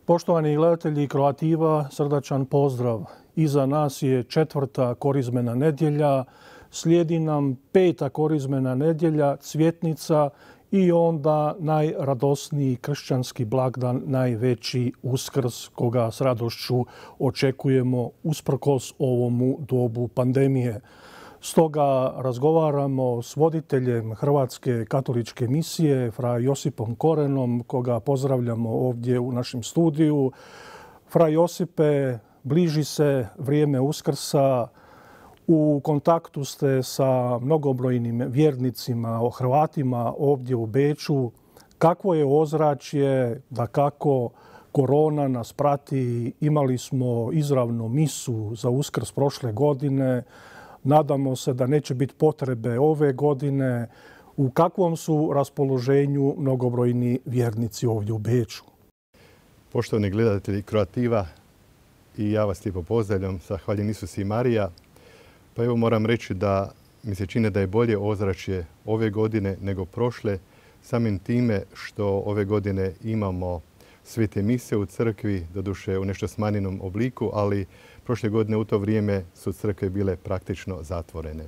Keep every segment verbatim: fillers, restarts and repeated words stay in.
Poštovani gledatelji Kroativa, srdačan pozdrav. Iza nas je četvrta korizmena nedjelja, slijedi nam peta korizmena nedjelja, Cvjetnica i onda najradosniji kršćanski blagdan, najveći Uskrs, koga s radošću očekujemo usprkos ovomu dobu pandemije. Stoga razgovaramo s voditeljem Hrvatske katoličke misije, fra Josipom Korenom, koga pozdravljamo ovdje u našem studiju. Fra Josipe, bliži se vrijeme Uskrsa, u kontaktu ste sa mnogobrojnim vjernicima, o Hrvatima ovdje u Beču. Kakvo je ozračje, da kako korona nas prati? Imali smo izravnu misu za Uskrs prošle godine. Nadamo se da neće biti potrebe ove godine. U kakvom su raspoloženju mnogobrojni vjernici ovdje u Beču? Poštovani gledatelji Kroativa, i ja vas lijepo pozdravljam, zahvaljen Isus i Marija. Pa evo moram reći da mi se čini da je bolje ozračje ove godine nego prošle, samim time što ove godine imamo svete mise u crkvi, doduše u nešto smanjenom obliku, ali prošle godine u to vrijeme su crkve bile praktično zatvorene.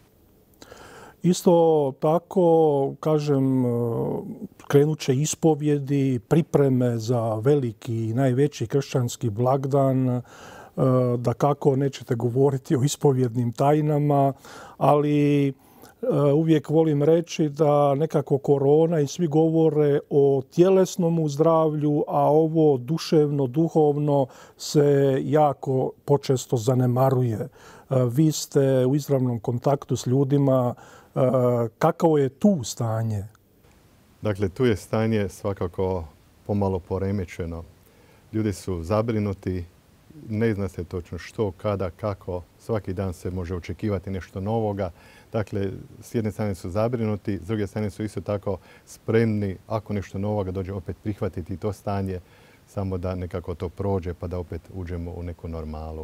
Isto tako, kažem, krenut će ispovjedi, pripreme za veliki i najveći kršćanski blagdan. Da kako nećete govoriti o ispovjednim tajnama, ali uvijek volim reći da nekako korona i svi govore o tjelesnom zdravlju, a ovo duševno, duhovno se jako počesto zanemaruje. Vi ste u izravnom kontaktu s ljudima. Kakavo je tu stanje? Dakle, tu je stanje svakako pomalo poremećeno. Ljudi su zabrinuti, ne zna se točno što, kada, kako. Svaki dan se može očekivati nešto novoga. Dakle, s jedne strane su zabrinuti, s druge strane su isto tako spremni, ako nešto novoga dođe, opet prihvatiti to stanje, samo da nekako to prođe pa da opet uđemo u neku normalu.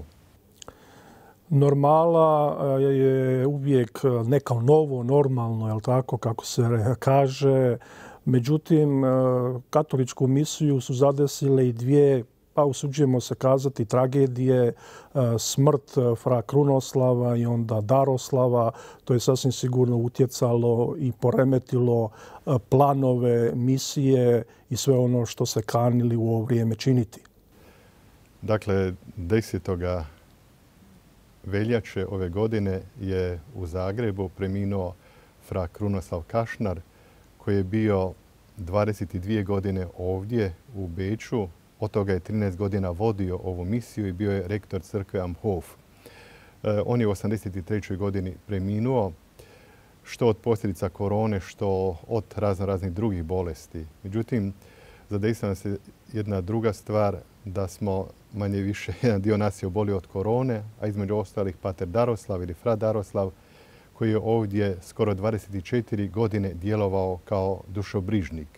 Normala je uvijek neko novo, normalno, jel tako, kako se kaže. Međutim, katoličku misiju su zadesile i dvije, pa usuđujemo se kazati, tragedije, smrt fra Krunoslava i onda Daroslava. To je sasvim sigurno utjecalo i poremetilo planove misije i sve ono što se kanili u ovo vrijeme činiti. Dakle, desetoga veljače ove godine je u Zagrebu preminuo fra Krunoslav Kašnar, koji je bio dvadeset dvije godine ovdje u Beču. Od toga je trinaest godina vodio ovu misiju i bio je rektor crkve Am Hof. On je u osamdeset trećoj godini preminuo, što od posljedica korone, što od razno raznih drugih bolesti. Međutim, zadesila nam se jedna druga stvar, da smo manje više, jedan dio nas je obolio od korone, a između ostalih pater Daroslav ili fra Daroslav, koji je ovdje skoro dvadeset četiri godine djelovao kao dušobrižnik.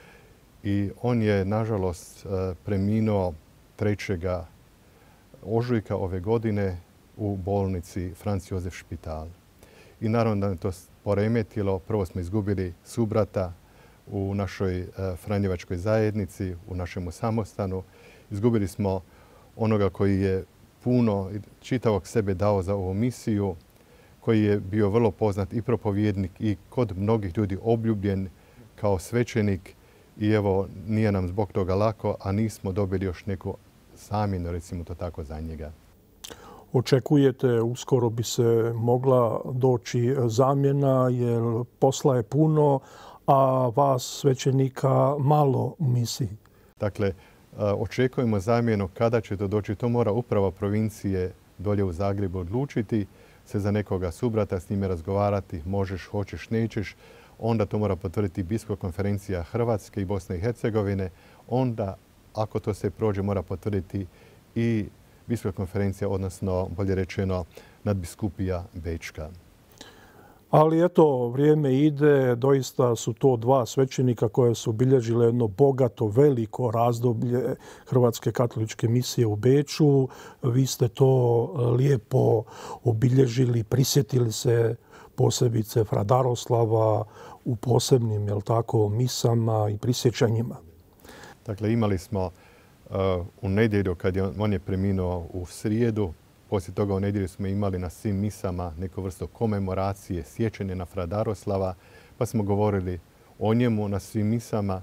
I on je, nažalost, preminuo trećega ožujka ove godine u bolnici Franz Josef Špital. I naravno da je to poremetilo. Prvo smo izgubili subrata u našoj franjevačkoj zajednici, u našemu samostanu. Izgubili smo onoga koji je puno čitavog sebe dao za ovu misiju, koji je bio vrlo poznat i propovjednik i kod mnogih ljudi obljubljen kao svećenik. I evo, nije nam zbog toga lako, a nismo dobili još neku zamjenu, recimo to tako, za njega. Očekujete, uskoro bi se mogla doći zamjena, jer posla je puno, a vas svećenika malo u misiji. Dakle, očekujemo zamjenu. Kada će to doći, to mora uprava provincije dolje u Zagrebu odlučiti, se za nekoga subrata, s njime razgovarati, možeš, hoćeš, nećeš. Onda to mora potvrditi biskupska konferencija Hrvatske i Bosne i Hercegovine. Onda, ako to se prođe, mora potvrditi i biskupska konferencija, odnosno, bolje rečeno, nadbiskupija Bečka. Ali eto, vrijeme ide, doista su to dva svećenika koje su obilježile jedno bogato, veliko razdoblje Hrvatske katoličke misije u Beču. Vi ste to lijepo obilježili, prisjetili se posebice fra Daroslava u posebnim, jel tako, misama i prisjećanjima. Dakle, imali smo u nedjelju kad je on je preminuo u srijedu. Poslije toga u nedjelju smo imali na svim misama neku vrstu komemoracije, sjećanje na fra Daroslava, pa smo govorili o njemu na svim misama.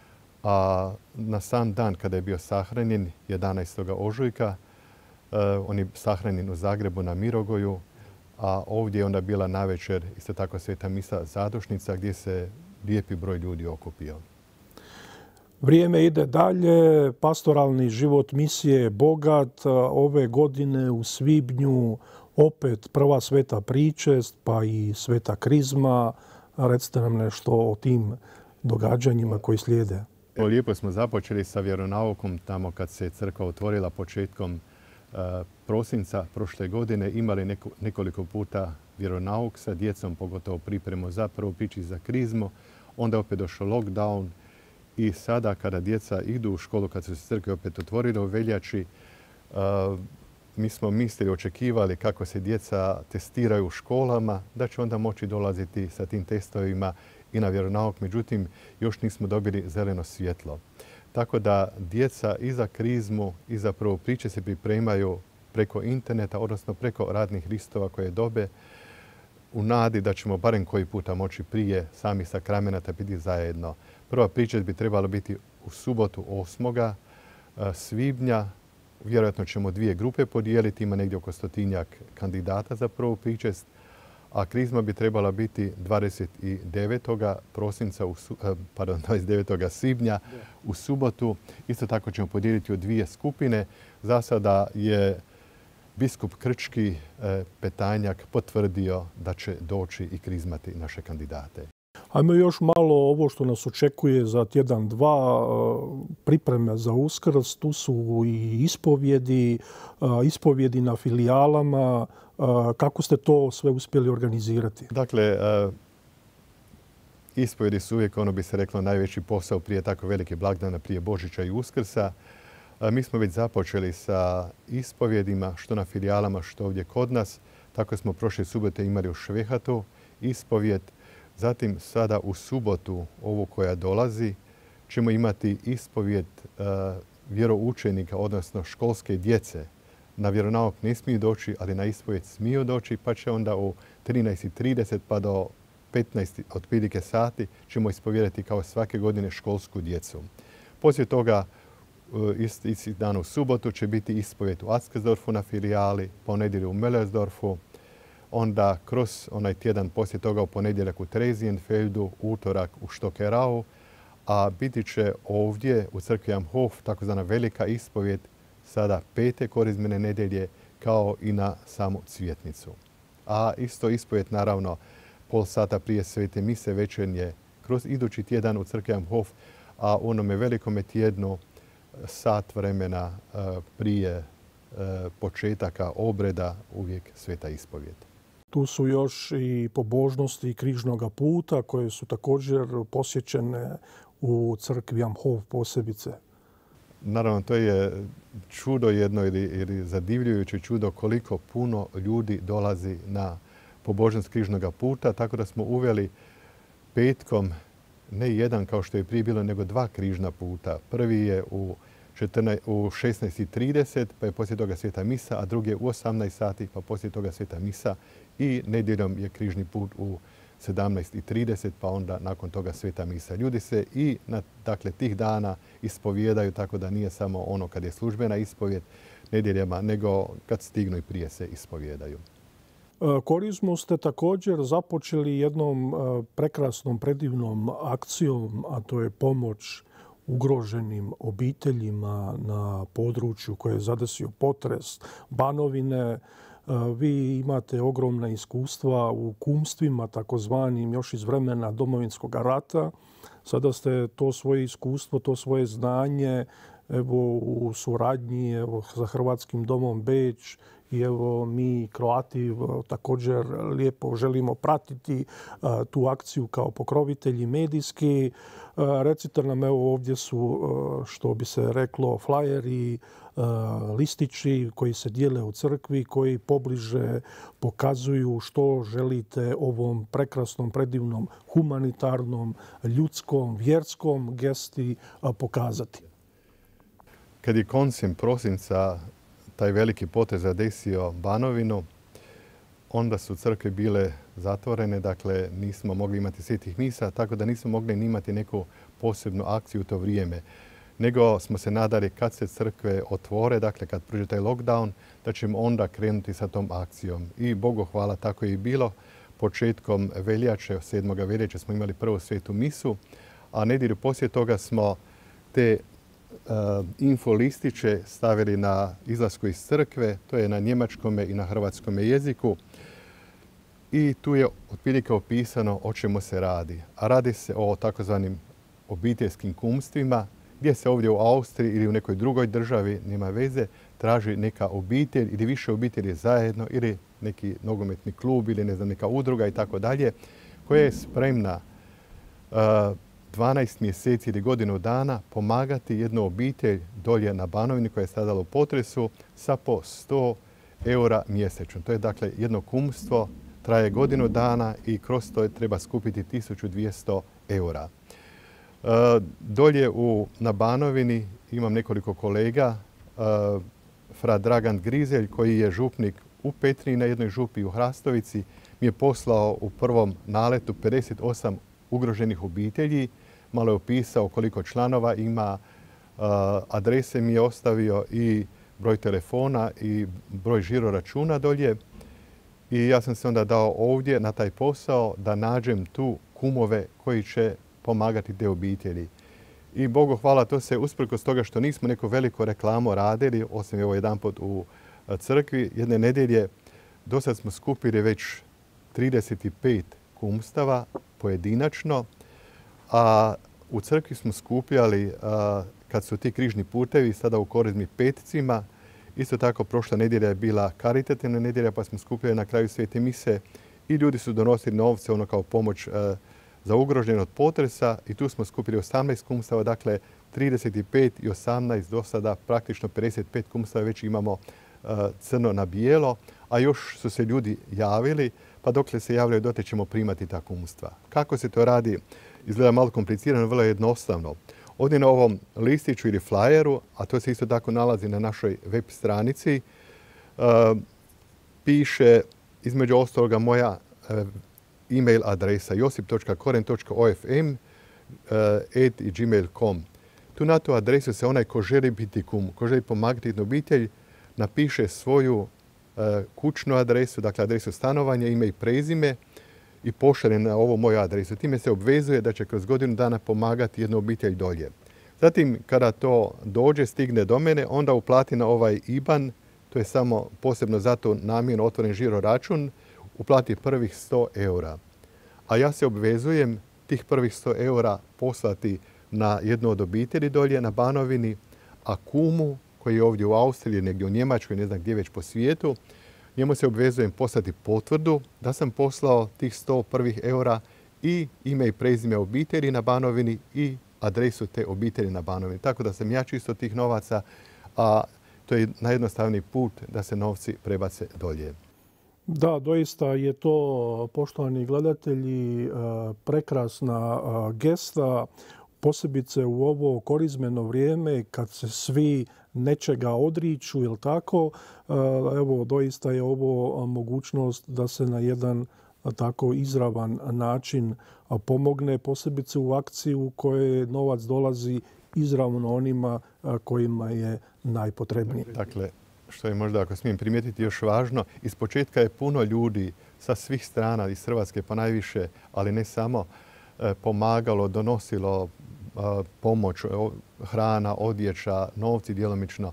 A na sam dan kada je bio sahranjen, jedanaestog ožujka, on je sahranjen u Zagrebu na Mirogoju, a ovdje je onda bila navečer isto tako sveta misa zadušnica gdje se lijepi broj ljudi okupio. Vrijeme ide dalje, pastoralni život misije je bogat. Ove godine u svibnju opet prva sveta pričest, pa i sveta krizma. Recite nam nešto o tim događanjima koji slijede. Lijepo smo započeli sa vjeronaukom tamo kad se crkva otvorila početkom prosinca prošle godine. Imali nekoliko puta vjeronauk sa djecom, pogotovo pripremu za prvu priču za krizmu. Onda opet došao lockdown i sada kada djeca idu u školu, kad su se crkve opet otvorile u veljači, mi smo mislili, očekivali kako se djeca testiraju u školama, da će onda moći dolaziti sa tim testovima i na vjeronauk. Međutim, još nismo dobili zeleno svjetlo. Tako da djeca i za krizmu i za prvu priče se pripremaju preko interneta, odnosno preko radnih listova koje dobe, u nadi da ćemo barem koji puta moći prije sami sakramenata biti zajedno. Prva pričest bi trebala biti u subotu osmog svibnja. Vjerojatno ćemo dvije grupe podijeliti, ima negdje oko stotinjak kandidata za prvu pričest, a krizma bi trebala biti dvadeset devetog prosinca, pardon, dvadeset devetog svibnja u subotu. Isto tako ćemo podijeliti u dvije skupine. Za sada je biskup Krčki Petanjak potvrdio da će doći i krizmati naše kandidate. Ajmo još malo ovo što nas očekuje za tjedan, dva, pripreme za Uskrs. Tu su i ispovjedi, ispovjedi na filijalama. Kako ste to sve uspjeli organizirati? Dakle, ispovjedi su uvijek, ono bi se reklo, najveći posao prije tako velike blagdana, prije Božića i Uskrsa. Mi smo već započeli sa ispovjedima, što na filijalama, što ovdje kod nas. Tako smo prošle subote imali u Švehatu ispovjed. Zatim sada u subotu, ovu koja dolazi, ćemo imati ispovjed vjeroučenika, odnosno školske djece. Na vjeronauk ne smiju doći, ali na ispovjed smiju doći, pa će onda u trinaest i trideset pa do petnaest otprilike sati ćemo ispovjedati kao svake godine školsku djecu. Poslije toga, isti dan u subotu, će biti ispovjed u Atzgersdorfu na filijali, ponedjelju u Möllersdorfu, onda kroz onaj tjedan poslije toga u ponedjeljak u Theresienfeldu, utorak u Stockerau, a biti će ovdje u crkvi Am Hof takozvana velika ispovjed sada pete korizmene nedjelje kao i na samu cvjetnicu. A isto ispovjed naravno pol sata prije svete mise večernje kroz idući tjedan u crkvi Am Hof, a u onome velikome tjednu sat vremena prije početaka obreda uvijek sveta ispovjed. Tu su još i pobožnosti križnog puta koje su također posjećene u crkvi Am Hof posebice. Naravno, to je čudo jedno ili, ili zadivljujuće čudo koliko puno ljudi dolazi na pobožnost križnog puta, tako da smo uveli petkom ne jedan kao što je prije bilo, nego dva križna puta. Prvi je u u šesnaest i trideset, pa je poslije toga sveta misa, a drugi je u osamnaest sati, pa poslije toga sveta misa. I nedjeljom je križni put u sedamnaest i trideset, pa onda nakon toga sveta misa. Ljudi se i na dakle, tih dana ispovijedaju, tako da nije samo ono kad je službena ispovjed nedjeljama, nego kad stignu i prije se ispovijedaju. Korizmu ste također započeli jednom prekrasnom, predivnom akcijom, a to je pomoć ugroženim obiteljima na području koje je zadesio potres Banovine. Vi imate ogromna iskustva u kumstvima, takozvanim još iz vremena Domovinskog rata. Sada ste to svoje iskustvo, to svoje znanje evo, u suradnji evo, sa Hrvatskim domom Beč i evo mi Kroati također lijepo želimo pratiti a, tu akciju kao pokrovitelji medijski. A, recite nam, evo ovdje su, a, što bi se reklo, flajeri, a, listići koji se dijele u crkvi, koji pobliže pokazuju što želite ovom prekrasnom, predivnom, humanitarnom, ljudskom, vjerskom gesti a, pokazati. kad je koncem prosinca taj veliki potez zadesio Banovinu, onda su crkve bile zatvorene, dakle nismo mogli imati svetih misa, tako da nismo mogli ni imati neku posebnu akciju u to vrijeme. Nego smo se nadali kad se crkve otvore, dakle kad prođe taj lockdown, da ćemo onda krenuti sa tom akcijom. I Bogu hvala, tako je i bilo. Početkom veljače, sedmoga veljače smo imali prvu svetu misu, a nedjelju poslije toga smo te uh, info listiće stavili na izlasku iz crkve, to je na njemačkome i na hrvatskome jeziku. I tu je otprilike opisano o čemu se radi. A radi se o takozvanim obiteljskim kumstvima, gdje se ovdje u Austriji ili u nekoj drugoj državi, nema veze, traži neka obitelj ili više obitelji zajedno ili neki nogometni klub ili ne znam, neka udruga i tako dalje, koja je spremna uh, dvanaest mjeseci ili godinu dana pomagati jednu obitelj dolje na Banovini koja je stradala u potresu sa po sto eura mjesečno. To je dakle jedno kumstvo, traje godinu dana i kroz to treba skupiti tisuću dvjesto eura. Uh, dolje u, na Banovini imam nekoliko kolega. Uh, fra Dragan Grizelj, koji je župnik u Petrinji na jednoj župi u Hrastovici, mi je poslao u prvom naletu pedeset osam ugroženih obitelji. Malo je opisao koliko članova ima, uh, adrese mi je ostavio i broj telefona i broj žiro računa dolje. I ja sam se onda dao ovdje na taj posao da nađem tu kumove koji će pomagati te obitelji. I Bogu hvala, to se usprkos toga što nismo neko veliko reklamo radili, osim evo jedanput u crkvi, jedne nedjelje, do sad smo skupili već trideset pet kumstava pojedinačno, a u crkvi smo skupljali a, kad su ti križni putevi sada u Korizmi petcima. Isto tako prošla nedjelja je bila karitativna nedjelja, pa smo skupljali na kraju svete mise i ljudi su donosili novce ono kao pomoć a, za ugrožene od potresa i tu smo skupili osamnaest kumstava, dakle trideset pet i osamnaest do sada, praktično pedeset pet kumstava već imamo uh, crno na bijelo, a još su se ljudi javili, pa dokle se javljaju dotle ćemo primati ta kumstva. Kako se to radi? Izgleda malo komplicirano, vrlo jednostavno. Ovdje na ovom listiću ili flyeru, a to se isto tako nalazi na našoj web stranici, uh, piše između ostaloga moja uh, e-mail adresa josip točka koren točka o f m at gmail točka com. Tu na tu adresu se onaj ko želi biti kum, ko želi pomagati jednu obitelj, napiše svoju uh, kućnu adresu, dakle adresu stanovanja, ime i prezime i pošalje na ovu moju adresu. Time se obvezuje da će kroz godinu dana pomagati jednu obitelj dolje. Zatim, kada to dođe, stigne do mene, onda uplati na ovaj I B A N, to je samo posebno zato namjerno otvoren žiro račun, uplati prvih sto eura. A ja se obvezujem tih prvih sto eura poslati na jednu od obitelji dolje na Banovini, a kumu koji je ovdje u Austriji, negdje u Njemačkoj, ne znam gdje već po svijetu, njemu se obvezujem poslati potvrdu da sam poslao tih sto prvih eura i ime i prezime obitelji na Banovini i adresu te obitelji na Banovini. Tako da sam ja čisto tih novaca, a to je najjednostavniji put da se novci prebace dolje. Da, doista je to, poštovani gledatelji, prekrasna gesta, posebice u ovo korizmeno vrijeme kad se svi nečega odriču, ili tako. Evo, doista je ovo mogućnost da se na jedan tako izravan način pomogne, posebice u akciji u kojoj novac dolazi izravno onima kojima je najpotrebniji. Dakle, što je možda, ako smijem primijetiti, još važno, iz početka je puno ljudi sa svih strana, iz Hrvatske pa najviše, ali ne samo, pomagalo, donosilo pomoć, hrana, odjeća, novci djelomično,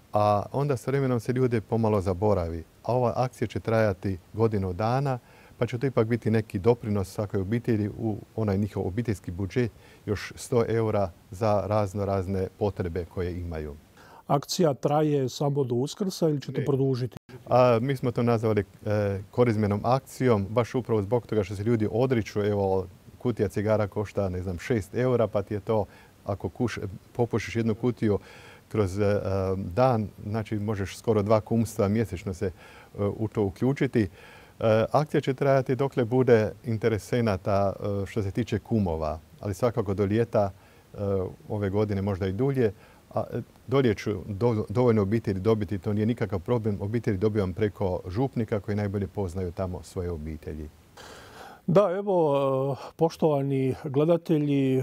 a onda s vremenom se ljude pomalo zaboravi. A ova akcija će trajati godinu dana, pa će to ipak biti neki doprinos svakoj obitelji u onaj njihov obiteljski budžet, još sto eura za razno razne potrebe koje imaju. Akcija traje samo do Uskrsa ili ćete produžiti? A, mi smo to nazvali e, korizmenom akcijom, baš upravo zbog toga što se ljudi odriču. Evo, kutija cigara košta, ne znam, šest eura, pa ti je to, ako kuš, popušiš jednu kutiju kroz e, dan, znači možeš skoro dva kumstva mjesečno se e, u to uključiti. E, akcija će trajati dokle bude interesenata e, što se tiče kumova, ali svakako do ljeta e, ove godine možda i dulje. A dolje ću do, dovoljno obitelji dobiti, to nije nikakav problem. Obitelji dobivam preko župnika koji najbolje poznaju tamo svoje obitelji. Da, evo, poštovani gledatelji,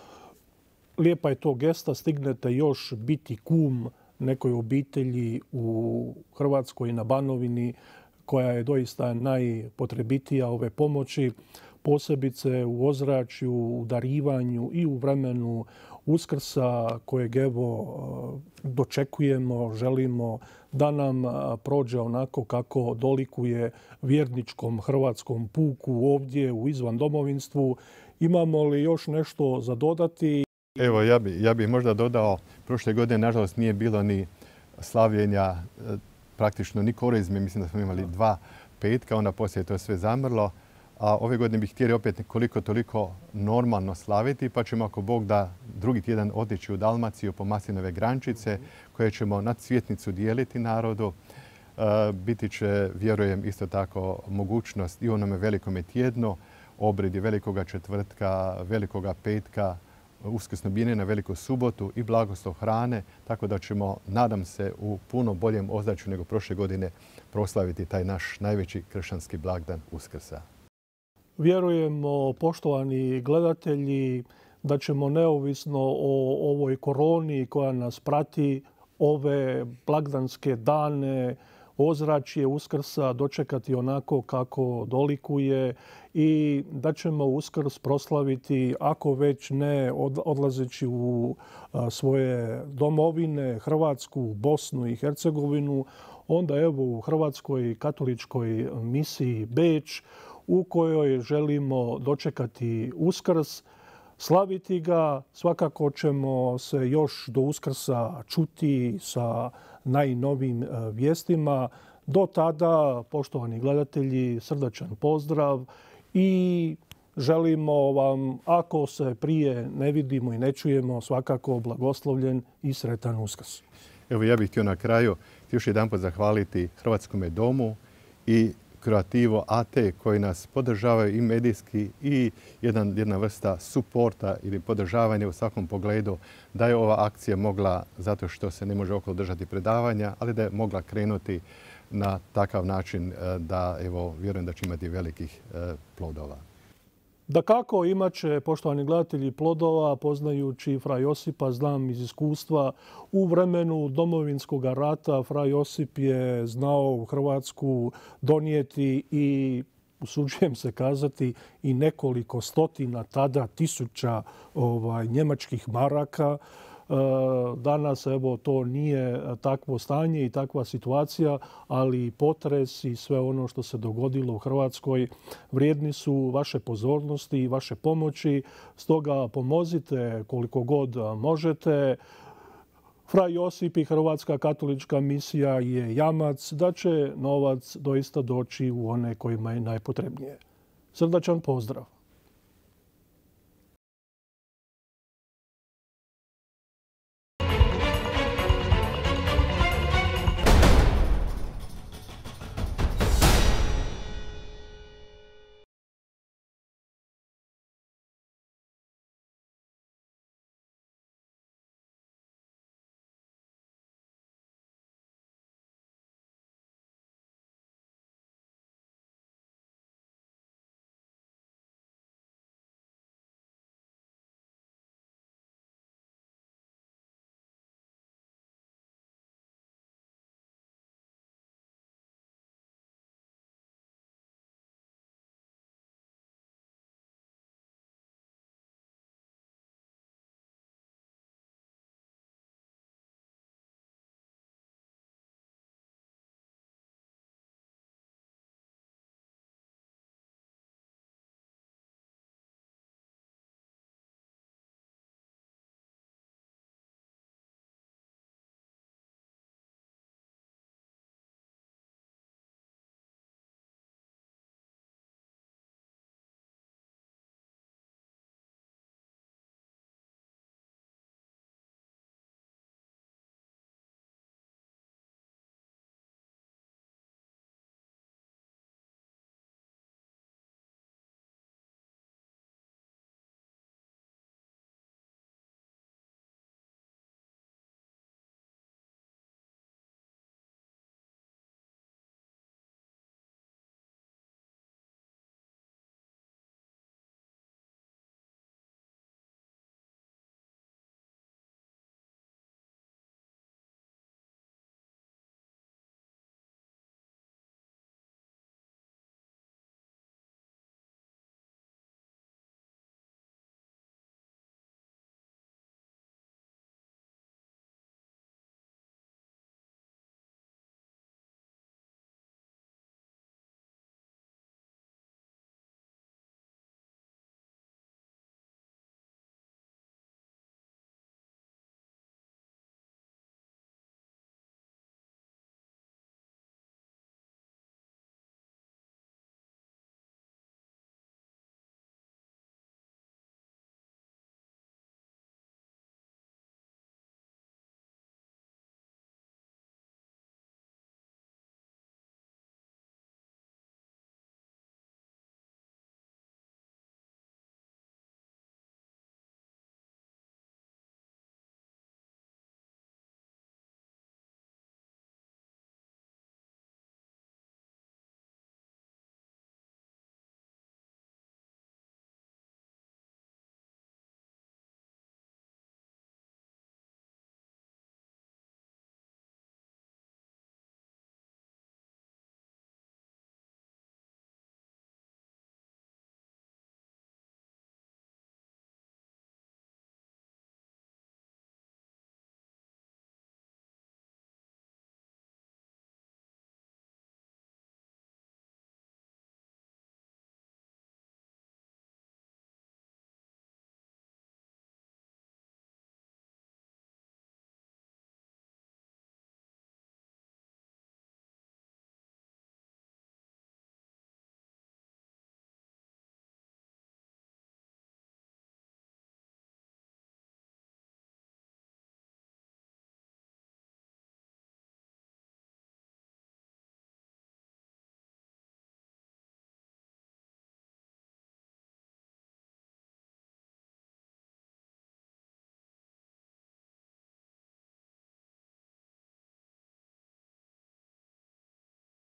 lijepa je to gesta, stignete još biti kum nekoj obitelji u Hrvatskoj na Banovini koja je doista najpotrebitija ove pomoći, posebice u ozračju, u darivanju i u vremenu Uskrsa kojeg evo dočekujemo, želimo da nam prođe onako kako dolikuje vjerničkom hrvatskom puku ovdje u izvan domovinstvu. Imamo li još nešto za dodati? Evo, ja bih ja bi možda dodao, prošle godine nažalost nije bilo ni slavljenja, praktično ni korizme, mislim da smo imali dva petka, onda poslije je to sve zamrlo. A ove godine bih htjeli opet koliko toliko normalno slaviti, pa ćemo ako Bog da drugi tjedan otići u Dalmaciju po maslinove grančice koje ćemo na cvjetnicu dijeliti narodu. Biti će, vjerujem, isto tako mogućnost i u onome velikome tjednu, obredi velikoga četvrtka, velikoga petka, uskrsno bdjenje na veliku subotu i blagoslov hrane, tako da ćemo, nadam se, u puno boljem ozračju nego prošle godine proslaviti taj naš najveći kršćanski blagdan Uskrsa. Vjerujemo, poštovani gledatelji, da ćemo neovisno o ovoj koroni koja nas prati, ove blagdanske dane, ozračje Uskrsa dočekati onako kako dolikuje i da ćemo Uskrs proslaviti, ako već ne odlazeći u svoje domovine, Hrvatsku, Bosnu i Hercegovinu, onda evo u Hrvatskoj katoličkoj misiji Beč, u kojoj želimo dočekati Uskrs, slaviti ga. Svakako ćemo se još do Uskrsa čuti sa najnovijim vijestima. Do tada, poštovani gledatelji, srdačan pozdrav i želimo vam, ako se prije ne vidimo i ne čujemo, svakako blagoslovljen i sretan Uskrs. Evo, ja bih htio na kraju još jedanput zahvaliti Hrvatskome domu i Croativo A T koji nas podržavaju i medijski i jedan, jedna vrsta suporta ili podržavanja u svakom pogledu, da je ova akcija mogla, zato što se ne može okolo držati predavanja, ali da je mogla krenuti na takav način da, evo, vjerujem da će imati velikih plodova. Dakako, imat će, poštovani gledatelji, plodova, poznajući fra Josipa, znam iz iskustva, u vremenu Domovinskog rata fra Josip je znao u Hrvatsku donijeti i, usuđujem se kazati, i nekoliko stotina, tada tisuća ovaj, njemačkih maraka. Danas evo to nije takvo stanje i takva situacija, ali potres i sve ono što se dogodilo u Hrvatskoj vrijedni su vaše pozornosti i vaše pomoći. Stoga pomozite koliko god možete. Fra Josip i Hrvatska katolička misija je jamac da će novac doista doći u one kojima je najpotrebnije. Srdačan pozdrav!